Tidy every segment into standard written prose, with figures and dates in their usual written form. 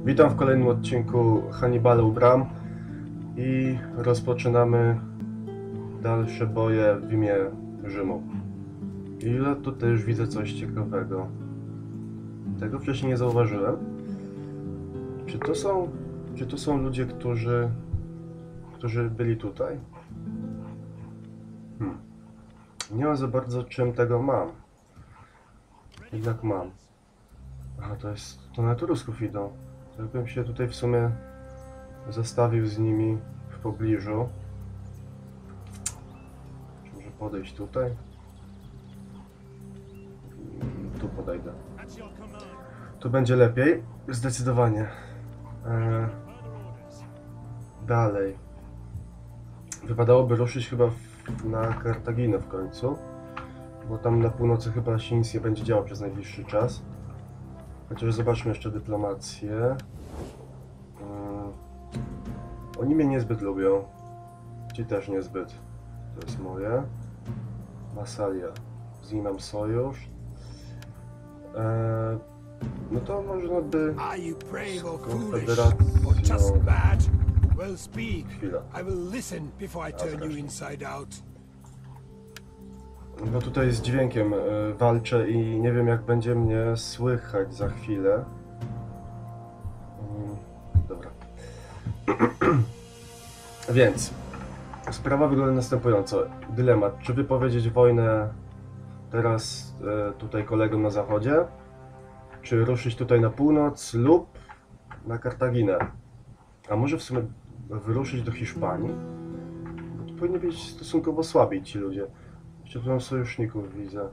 Witam w kolejnym odcinku Hannibala u bram i rozpoczynamy dalsze boje w imię Rzymu. Ile tutaj już widzę coś ciekawego. Tego wcześniej nie zauważyłem. Czy to są ludzie, którzy byli tutaj? Nie wiem za bardzo czym tego mam. Jednak mam. Aha, to na Etrusków idą. Jakbym się tutaj w sumie zestawił z nimi w pobliżu. Czy może podejść tutaj? Tu podejdę. Tu będzie lepiej. Zdecydowanie. Dalej. Wypadałoby ruszyć chyba na Kartaginę w końcu. Bo tam na północy chyba się nic nie będzie działo przez najbliższy czas. Chociaż zobaczmy jeszcze dyplomację. Oni mnie niezbyt lubią. Ci też niezbyt. To jest moje. Masalia. Z nim mam sojusz. No to można by z Konfederacją... Chwila. No tutaj z dźwiękiem walczę i nie wiem jak będzie mnie słychać za chwilę. Dobra. Więc sprawa wygląda następująco. Dylemat, czy wypowiedzieć wojnę teraz tutaj kolegom na zachodzie, czy ruszyć tutaj na północ lub na Kartaginę. A może w sumie wyruszyć do Hiszpanii? Bo tu powinni być stosunkowo słabi ci ludzie. Jeszcze tu mam sojuszników, widzę.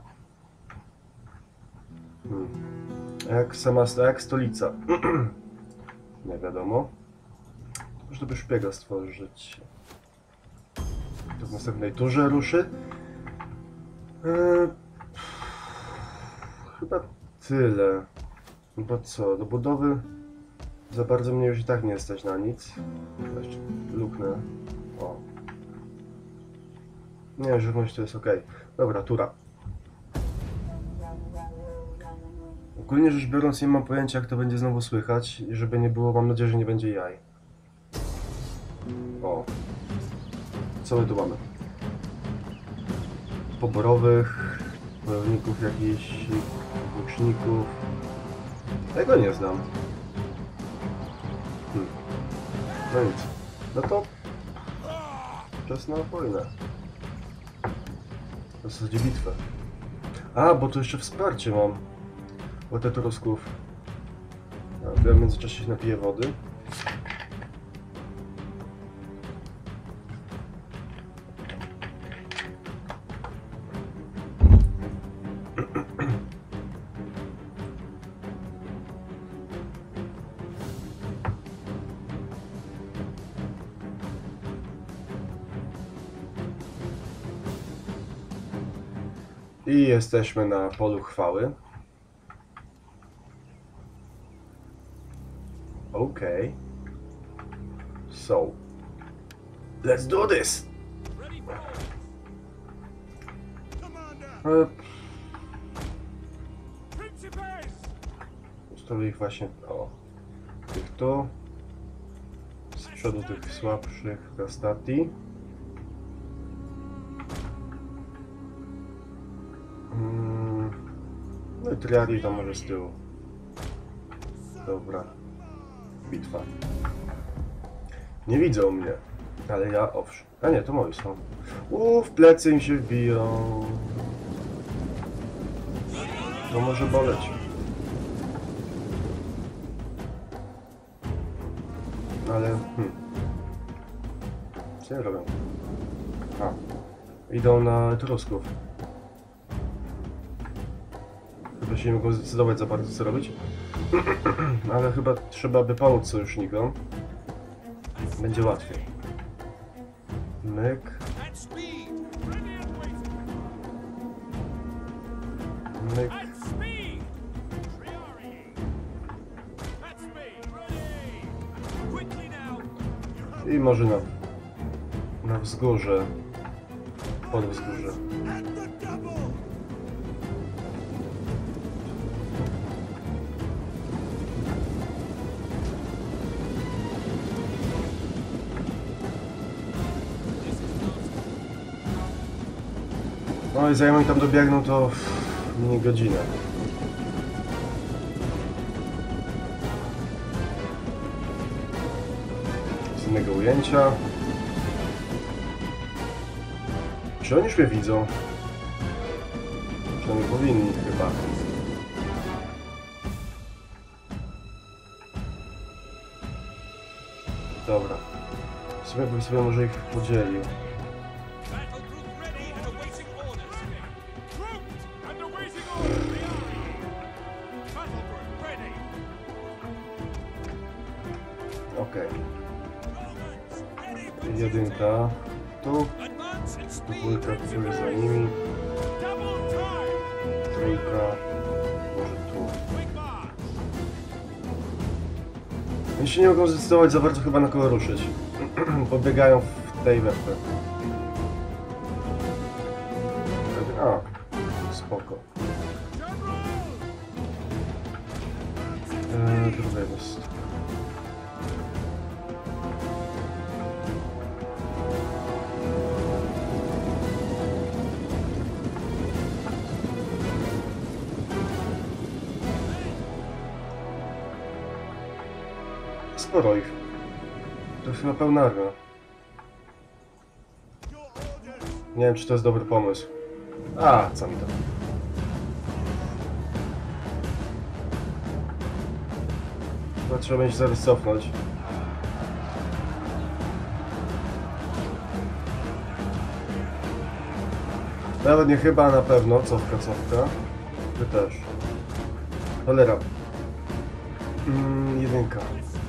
Jak stolica? Nie wiadomo. Można by szpiega stworzyć. To w następnej turze ruszy. Chyba tyle. Bo co, do budowy za bardzo mnie już i tak nie stać na nic. Jeszcze luknę. O. Nie, żywność to jest ok. Dobra, tura. Ogólnie rzecz biorąc nie mam pojęcia jak to będzie znowu słychać i żeby nie było, mam nadzieję, że nie będzie jaj. O. Co my tu mamy? Poborowych, wojowników jakichś, łuczników. Tego nie znam. No nic. No to czas na wojnę. W zasadzie bitwę. A, bo tu jeszcze wsparcie mam. Od Etrusków. Ja w międzyczasie się napiję wody. I jesteśmy na polu chwały. Okay. So, let's do this! Ustawię ich właśnie, o, tych tu. Z przodu tych słabszych Gastati. No i Triadi tam może z tyłu. Dobra. Bitwa. Nie widzą mnie. Ale ja owszem. A nie, to moi są. W plecy im się wbiją. To może boleć. Ale... Co nie robią? A. Idą na Etrusków. Chyba się nie mogą zdecydować za bardzo co robić. Ale chyba trzeba by pomóc sojusznikom. Będzie łatwiej. Myk. Myk. I może na wzgórze. Pod wzgórze. No i zanim oni tam dobiegną, to minie godzinę. Z innego ujęcia. Czy oni już mnie widzą? Czy oni powinni chyba? Dobra. W sumie bym sobie może ich podzielił. Okej. Jedynka tu. Dwójka tu za nimi. Trójka. Może tu. Oni się nie mogą zdecydować za bardzo chyba na kogo ruszyć. Podbiegają w tej wepę. A, spoko. Druga jest. Sporo ich. To chyba pełna armia. Nie wiem, czy to jest dobry pomysł. A, co mi to? Chyba trzeba będzie zaraz cofnąć. Nawet nie chyba, a na pewno. Cofka. Wy też. Cholera. Jedynka.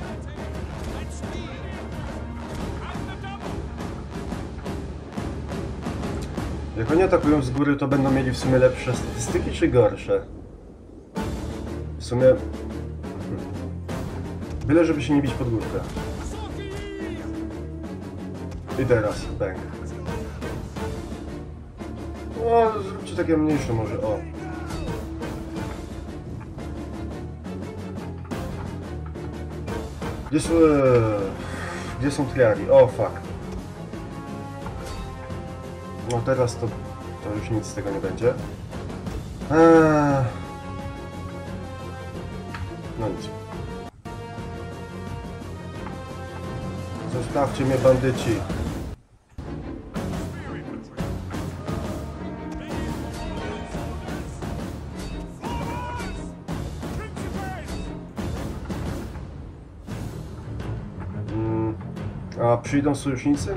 Jak oni atakują z góry, to będą mieli w sumie lepsze statystyki, czy gorsze? W sumie... Byle, żeby się nie bić pod górkę. I teraz, bang. No, zróbcie takie mniejsze może, o. Gdzie są triari? O, fuck. No teraz to już nic z tego nie będzie. No nic. Zostawcie mnie, bandyci. A przyjdą sojusznicy?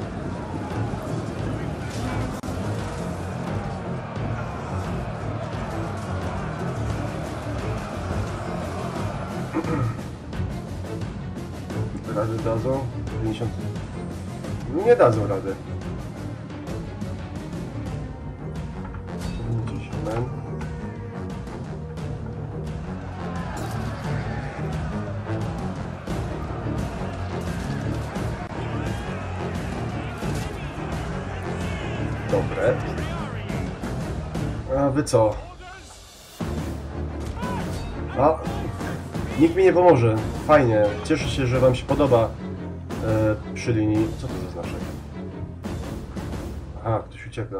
Rady dadzą? 50... Nie dadzą rady. 50. Dobre. A wy co? A, nikt mi nie pomoże. Fajnie. Cieszę się, że wam się podoba przy linii. Co to za znaczek? Aha, ktoś ucieka.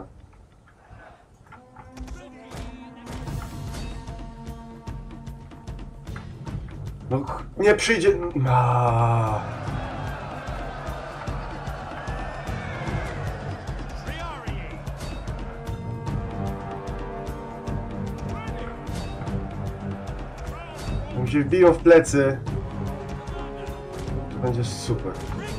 No, nie przyjdzie... Jak się wbiją w plecy, to będzie super.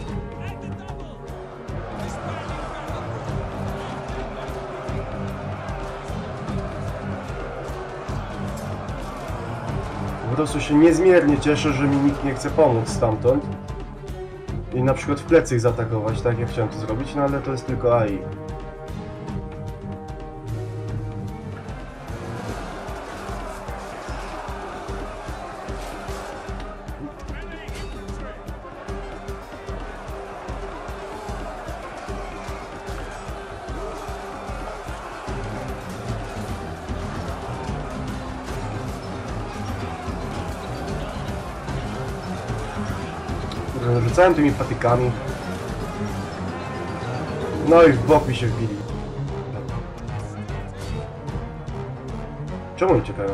Po prostu się niezmiernie cieszę, że mi nikt nie chce pomóc stamtąd i na przykład w plecy ich zaatakować, tak jak chciałem to zrobić, no ale to jest tylko AI. Rzucałem tymi patykami. No i w bok mi się wbili. Czemu oni uciekają?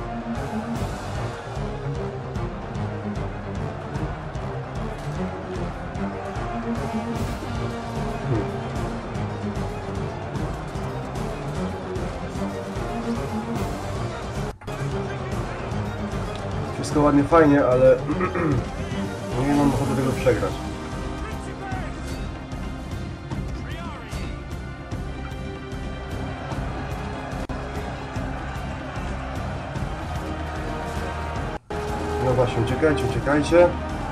Wszystko ładnie, fajnie, ale nie mam ochoty tego przegrać. No właśnie, uciekajcie, uciekajcie.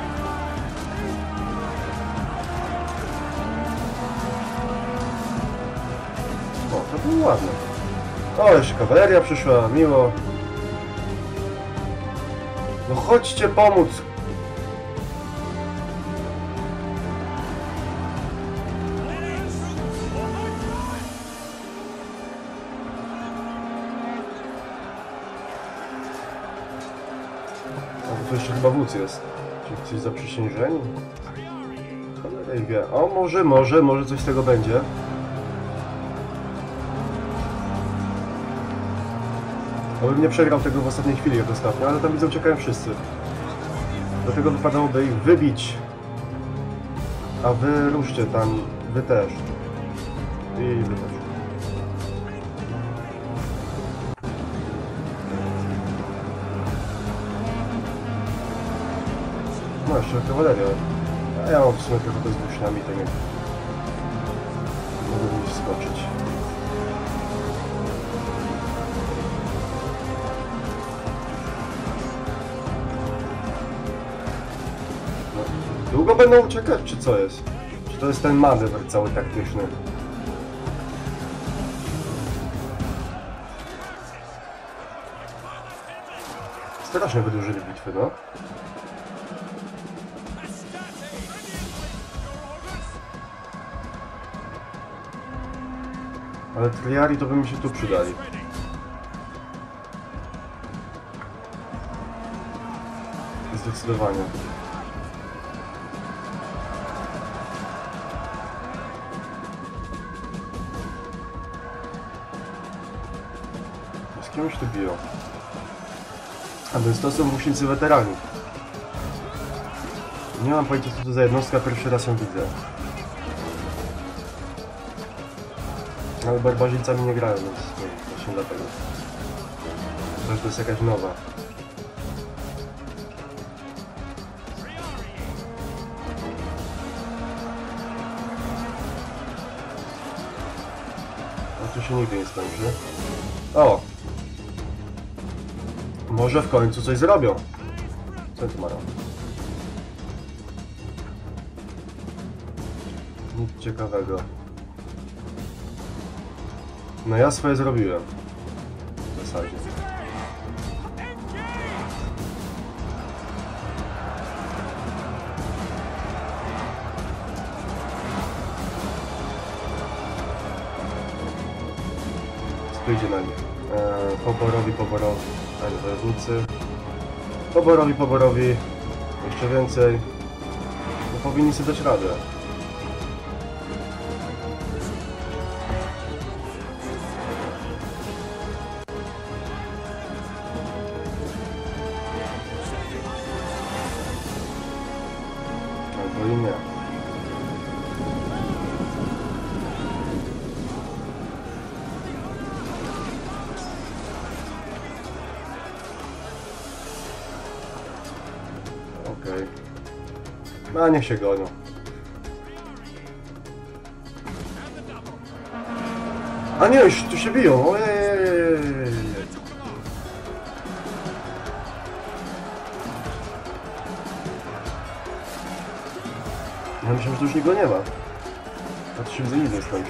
O, to było ładne. O, jeszcze kawaleria przyszła, miło. No chodźcie pomóc. A to jeszcze chyba wódz jest. Czy coś zaprzysiężeni? Cholera ich wie. O, może coś z tego będzie. Obym nie przegrał tego w ostatniej chwili jak ostatnio, ale tam widzę uciekają wszyscy. Dlatego wypadałoby ich wybić. A wy ruszcie tam, wy też. I wy też. No jeszcze kawaleria. A ja mam w sumie trochę z włóczniami, to nie mogę mi skoczyć. Długo będą uciekać, czy co jest? Czy to jest ten manewr cały taktyczny? Strasznie wydłużyli bitwy, no. Ale triari to by mi się tu przydali. Zdecydowanie. Z kimś tu biją. A więc to są włócznicy weterani. Nie mam pojęcia co to za jednostka, pierwszy raz ją widzę. Ale barbarzyńcami nie grają, więc właśnie dlatego. Chyba, że to jest jakaś nowa. A tu się nigdy nie skończy. O! Może w końcu coś zrobią. Co tu mają? Nic ciekawego. No ja swoje zrobiłem. W zasadzie. Spójdzie na nich. Poborowi, ani wojownicy. Poborowi. Jeszcze więcej. No powinni sobie dać radę. Albo i nie. Okej. No a niech się gonią. A nie, już tu się biją. Ojej. Ja myślę, że tu już nikogo nie ma. A to się widzę, nic nie skończy.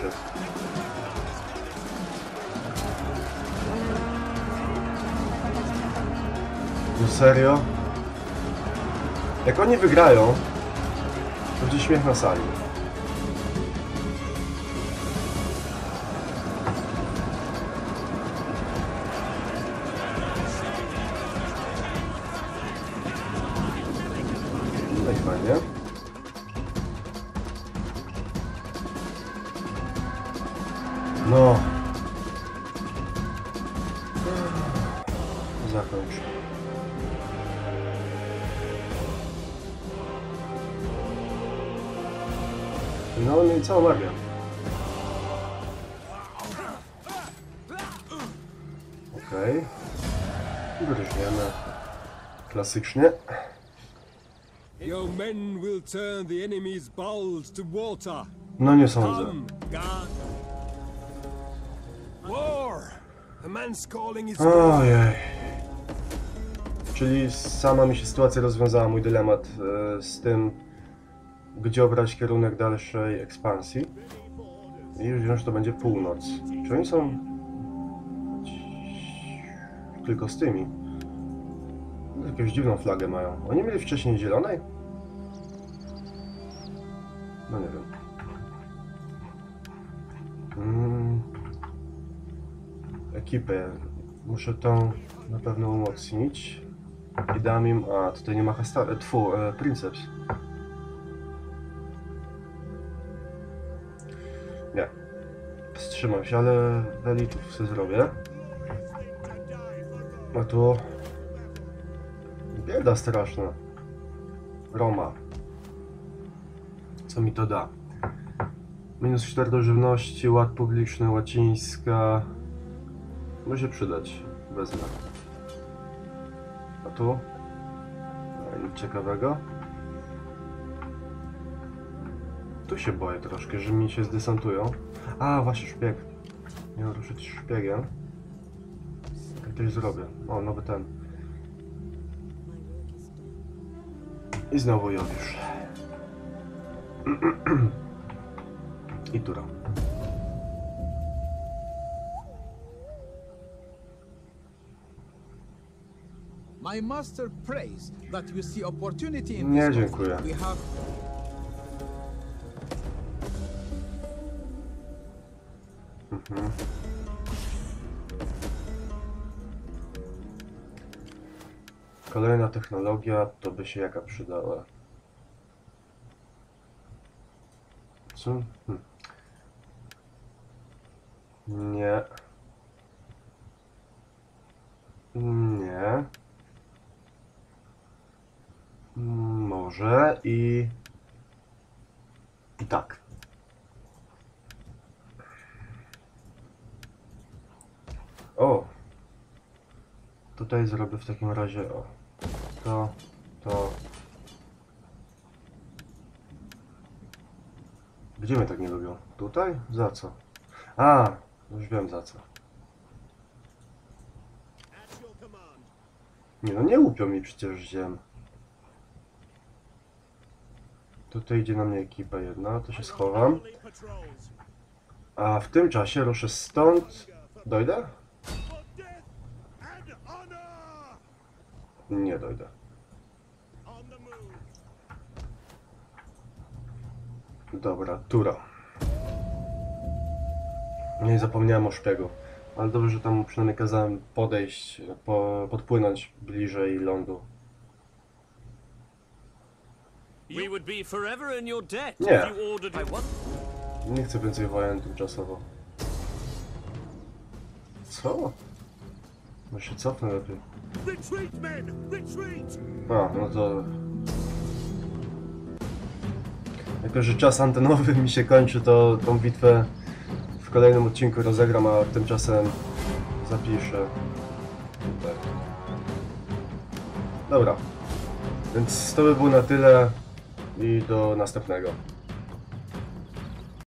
No serio? Jak oni wygrają, to będzie śmiech na sali. No i fajnie. No. No i całą armię. Okej. Gryźniemy. Klasycznie. Your men will turn the enemy's bowls to water. No nie sądzę. Come, guard. War! The man's calling is Ojej. Czyli sama mi się sytuacja rozwiązała, mój dylemat z tym, gdzie obrać kierunek dalszej ekspansji. I już wiem, że to będzie północ. Czy oni są tylko z tymi? Jakąś dziwną flagę mają. Oni mieli wcześniej zielonej? No nie wiem. Ekipę. Muszę tą na pewno umocnić. I dam im... A, tutaj nie ma Hastara... Princeps. Nie. Wstrzymam się, ale elitów sobie zrobię. A tu... Bieda straszna. Roma. Co mi to da? Minus 4 do żywności, ład publiczny, łacińska. Może się przydać. Wezmę. A tu? Nic ciekawego. Tu się boję troszkę, że mi się zdesantują. A, właśnie szpieg. Miałem ruszyć szpiegiem. I coś zrobię. O, nowy ten. I znowu Jowisz. I Tura. My master prays that you see opportunity in Nie, this dziękuję. conflict. We have Kolejna technologia, to by się jaka przydała? Co? Nie. Nie. Może i tak. O! Tutaj zrobię w takim razie to. Gdzie mnie tak nie lubią? Tutaj? Za co? A! Już wiem za co. Nie no, nie łupią mi przecież ziem. Tutaj idzie na mnie ekipa jedna, to się schowam. A w tym czasie ruszę stąd. Dojdę? Nie dojdę. Dobra, Tura. Nie zapomniałem o szpiegu. Ale dobrze, że tam przynajmniej kazałem podejść, podpłynąć bliżej lądu. We would be forever in your debt Nie. if you ordered it. Nie chcę więcej wojen tymczasowo. Co? Może się cofnę lepiej. retreat, men! Retreat! A, no to... Jako, że czas antenowy mi się kończy, to tą bitwę w kolejnym odcinku rozegram, a tymczasem zapiszę. Tutaj. Dobra. Więc to by było na tyle i do następnego.